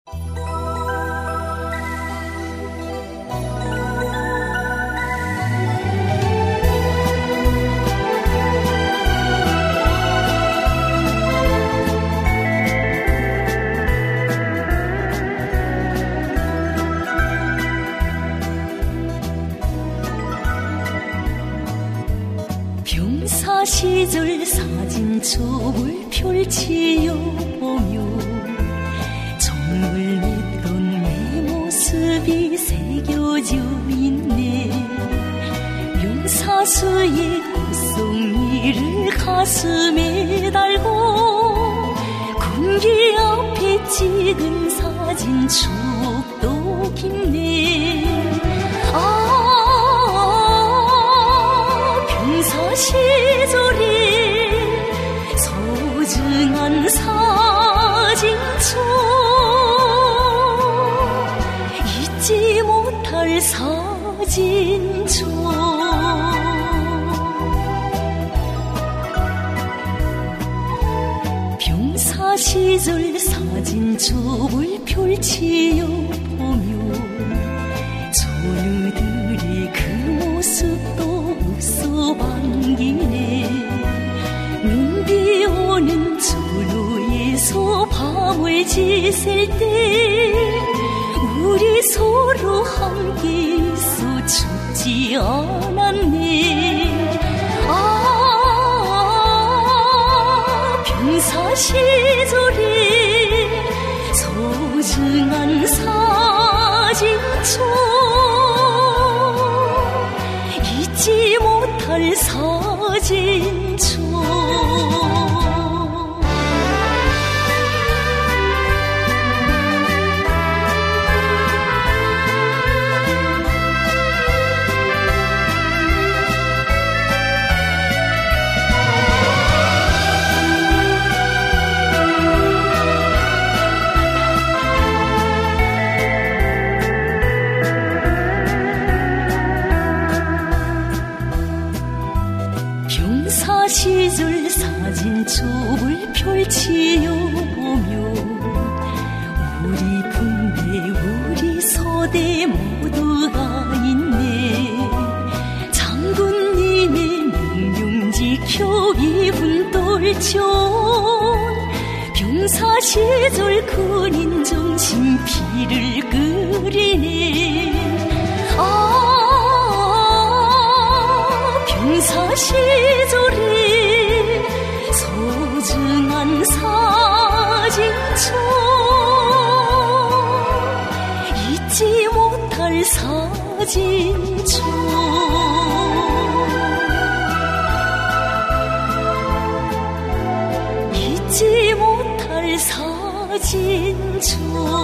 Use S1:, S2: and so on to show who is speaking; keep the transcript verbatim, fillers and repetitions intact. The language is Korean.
S1: 시절 사진첩을 펼치어 보며 정을 맺던 내 모습이 새겨져 있네. 명사수의 꽃송이를 가슴에 달고 군기 앞에 찍은 사진 추억도 깊네. 아, 병사 시절에 소중한 사진첩, 잊지 못할 사진첩. 병사 시절 사진첩을 펼치어 보며 전우들의 그 모습도 웃어 반기네. 눈비 오는 전우에서 밤을 지샐 때 우리 서로 함께 있어 춥지 않았네. 아, 병사 시절에 소중한 사진첩, 잊지 못할 사진첩. 병사 시절 사진첩을 펼치어 보며 우리 분대 우리 서대 모두가 있네. 장군님의 명령 지켜 입은 떨전 병사 시절 군인 정신 피를 끓이네. 아, 병사 시절에 소중한 사진첩, 잊지 못할 사진첩. 잊지 못할 사진첩.